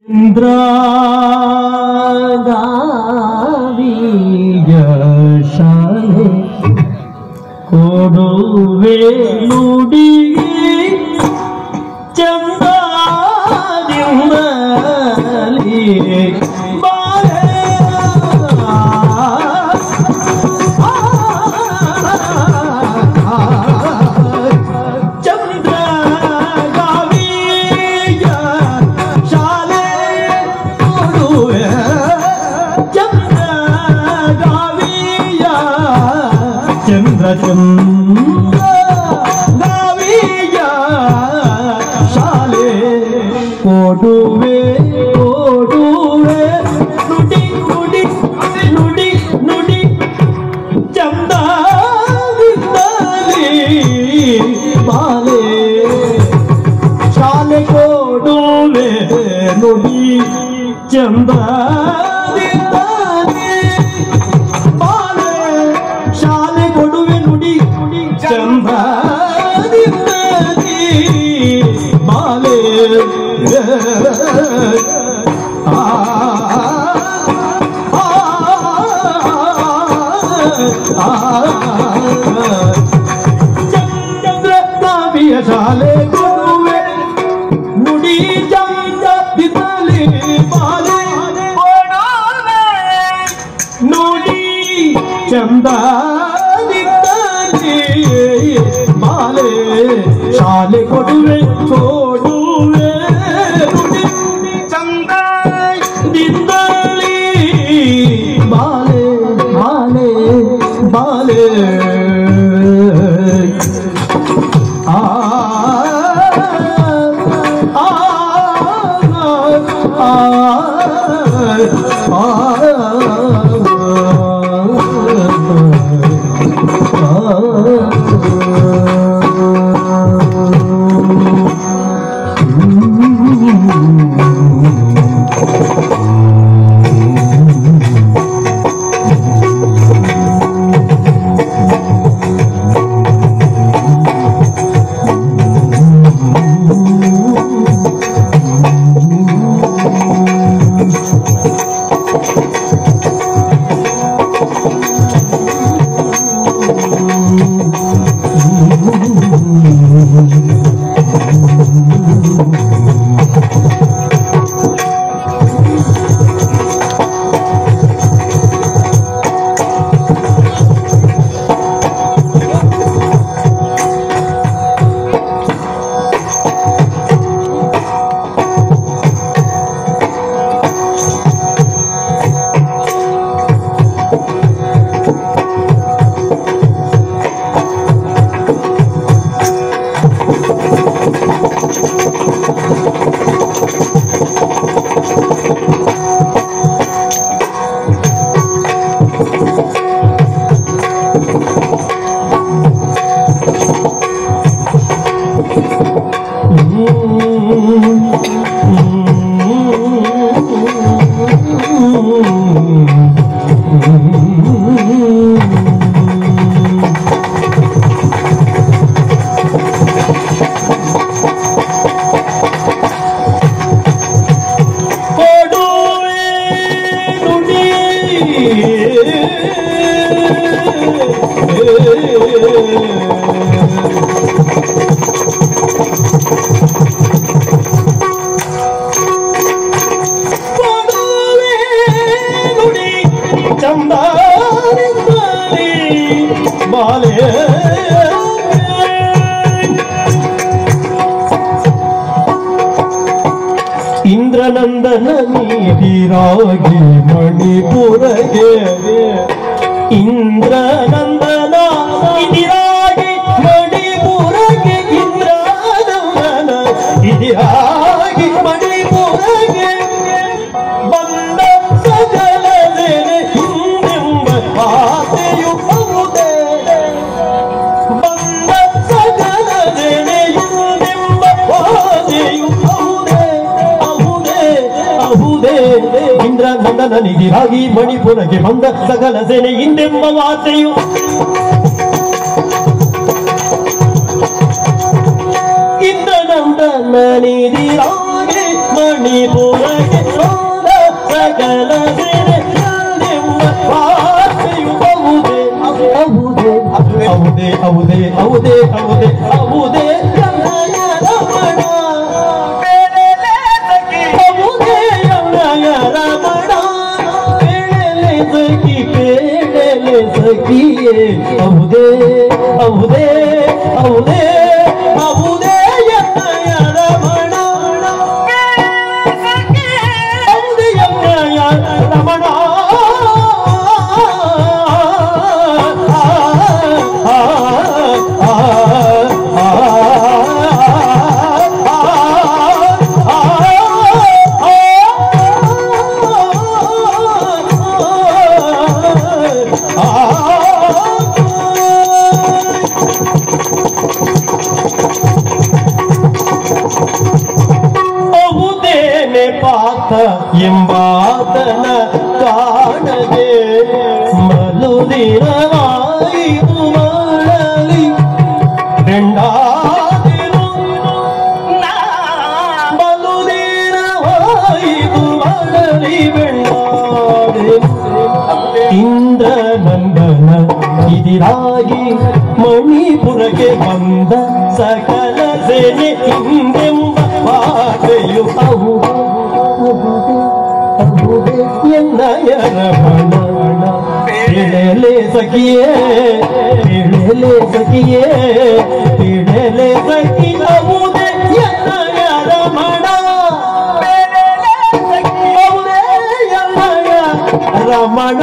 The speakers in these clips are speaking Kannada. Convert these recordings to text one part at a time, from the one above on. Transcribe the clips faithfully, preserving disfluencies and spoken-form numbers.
ಇಂದ್ರಗಾವಿಯ ಶಾಲೆ ಕೊಡುವೆ ನುಡಿ ಚಂದಾದಿಂದಲಿ ಚಂದ್ರ ಚಂದ್ರ ಗಾವಿಯ ಶಾಲೆ ಕೊಡುವೆ ಕೊಡುವೆ ನುಡಿ ನುಡಿ ನುಡಿ ನುಡಿ ಚಂದದಿಂದಲಿ ಬಾಲೆ ಶಾಲೆ ಕೊಡುವೆ ನುಡಿ ಚಂದದಿಂದಲಿ ಬಾಲೆ ಶಾಲೆ ಕೊಡುವೆ ನುಡಿ ಚಂದದಿಂದಲಿ ಬಾಲೆ ಆ ಚಂದ್ರ ಗಾವಿಯ ಶಾಲೆ ಕೊಡುವೆ ನುಡಿ ಚಂದದಿಂದಲಿ ಬಾಲೆ ನುಡಿ ಚಂದದಿಂದಲಿ ಬಾಲೆ ಶಾಲೆ ಕೊಡುವೆ ಕೊಡುವೆ ನುಡಿ ಚಂದದಿಂದಲಿ ಬಾಲೆ ಬಾಲೆ ಬಾಲೆ ಆ ಆ ಆ ಇಂದ್ರನಂದನ ನೀತಿರಾಗಿ ಮಣಿಪುರಗೆ ಇಂದ್ರನಂದನ ಇದಿರಾಗಿ ಮಣಿಪುರಗೆ ಇಂದ್ರನಂದನ ಇದಿರಾಗಿ ಮಣಿಪುರಗೆ ಬಂದ ಸಕಲ ಸೇನೆ ಹಿಂದೆಂಬ ಆಸೆಯು ಹೌದೇ ಬಂದ ಸಕಲ ಸೇನೆ ಹಿಂದೆಂಬ ಆಸೆಯು ಹೌದೇ ಅಹುದೇ ಇಂದ್ರನಂದನ ನಿಧಿರಾಗಿ ಮಣಿಪುರಗೆ ಬಂದ ಸಕಲ ಸೇನೆ ಹಿಂದೆಂಬ ವಾಸೆಯು ಇಂದ್ರನಂದನ ನಿಧಿರಾಗಿ ಮಣಿಪುರಕ್ಕೆ ಬಂದ ಸಕಲ ಸೇನೆ ಎಂದೆಂಬ ಭಾಷೆಯು ಹೌದೇ ಹೌದೇ ಹೌದೇ ಹೌದೇ ಹೌದೇ ಹೌದೇ ಹೌದೇ ಯಮಯ ರಮಣ ಬೇಳೆಲೆ ಸಖಿ ಹೌದೇ ಯಮಯ ರಮಣ ಬೇಳೆಲೆ ಸಖಿ ಬೇಳೆಲೆ ಸಖಿಯೇ ಹೌದೇ ಹೌದೇ ಹೌದೇ ಹೌದೇ ಯಮಯ ರಮಣ ಬೇಳೆಲೆ ಸಖಿ ಹೌದೇ ಯಮಯ ರಮಣ ಎಂಬಾತನ ಕಾಣದೆ ಮಲುದಿರವಾಯಿತು ಮಾಡಲಿ ಬೆಂಡಾದಿರು ಮಲುದಿರವಾಯಿತು ಮಾಡಲಿ ಬೆಂಡಾದಿರು ಇಂದ್ರನಂದನ ಇದಿರಾಗಿ ಮಣಿಪುರಕ್ಕೆ ಬಂದ ಸಕಲ ಸೇನೆ ಹಿಂದೆಂಬ ಭಾಷೆಯು ಹೌದು ಎನ್ನಯ ರಮಣ ಬೇಳೆಲೆ ಸಖಿಯೇ ಬೇಳೆಲೆ ಸಖಿಯೇ ಬೇಳೆಲೆ ಸಖಿ ಹೌದೇ ಎನ್ನಯ ರಮಣ ಬೇಳೆಲೆ ಸಖಿ ಹೌದೇ ಎನ್ನಯ ರಮಣ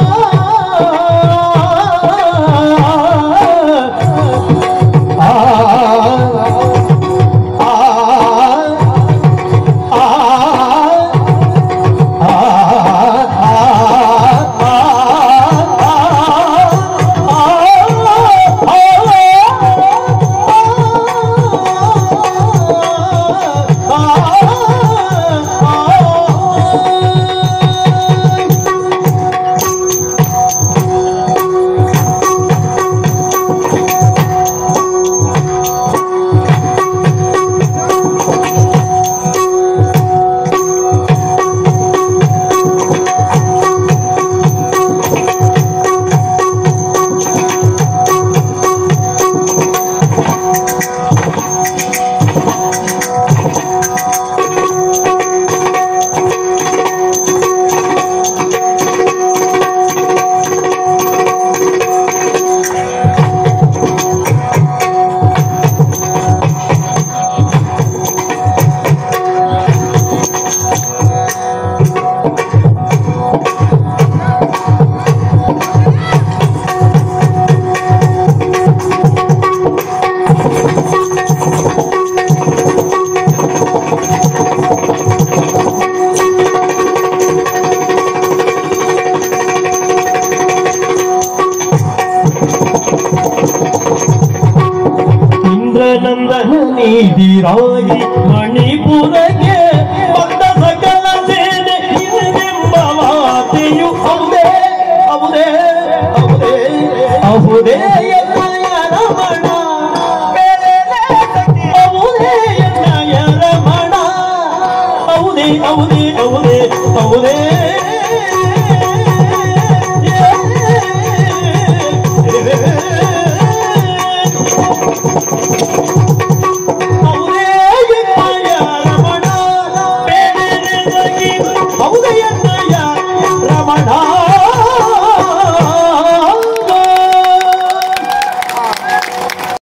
ಇಂದ್ರನಂದನ ನೀದಿರಾಗಿ ಮಣಿಪುರಕ್ಕೆ ಬಂದ ಸಕಲ ಸೇನೆ ಹಿಂದೆಂಬ ಮಾತೆಯು ಹೌದೇ ಹೌದೇ ಹೌದೇ ಹೌದೇ ಎನ್ನಯ ರಮಣ ಬೇಳೆಲೆ ಸಖಿ ಹೌದೇ ಎನ್ನಯ ರಮಣ ಹೌದೇ ಹೌದೇ ಹೌದೇ ಹೌದೇ ಹೌದಯ್ಯ ರಮಣ